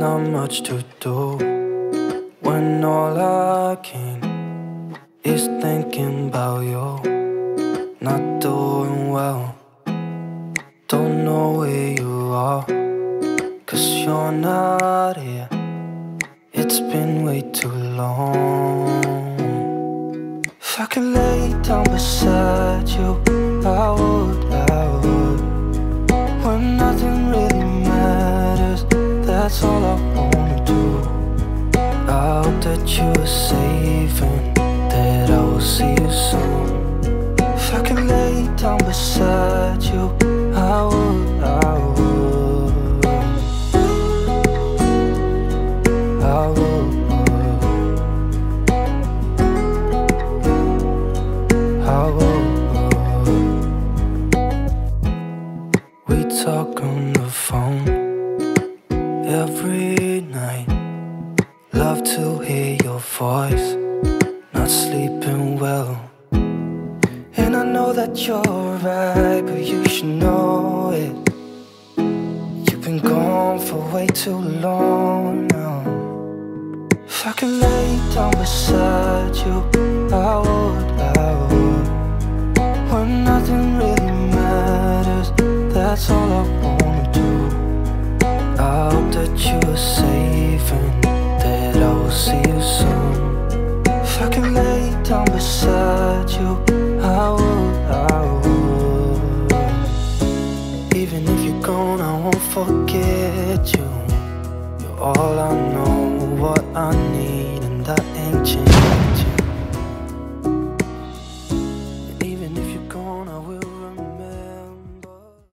not much to do when all I can is thinking about you. Not doing well, don't know where you are, 'cause you're not here. It's been way too long. If I could lay down beside you, I would. When nothing really matters, that's all I wanna do. I hope that you are safe and that I will see you soon. If I could lay down beside you, I would. We talk on the phone every night. Love to hear your voice. Not sleeping well, and I know that you're right, but you should know it. You've been gone for way too long now. If I could lay down beside you, I would. When nothing really matters, that's all I wanna do. I hope that you are safe and that I will see you soon. If I could lay down beside you, I would. Even if you're gone, I won't forget you. You're all I know.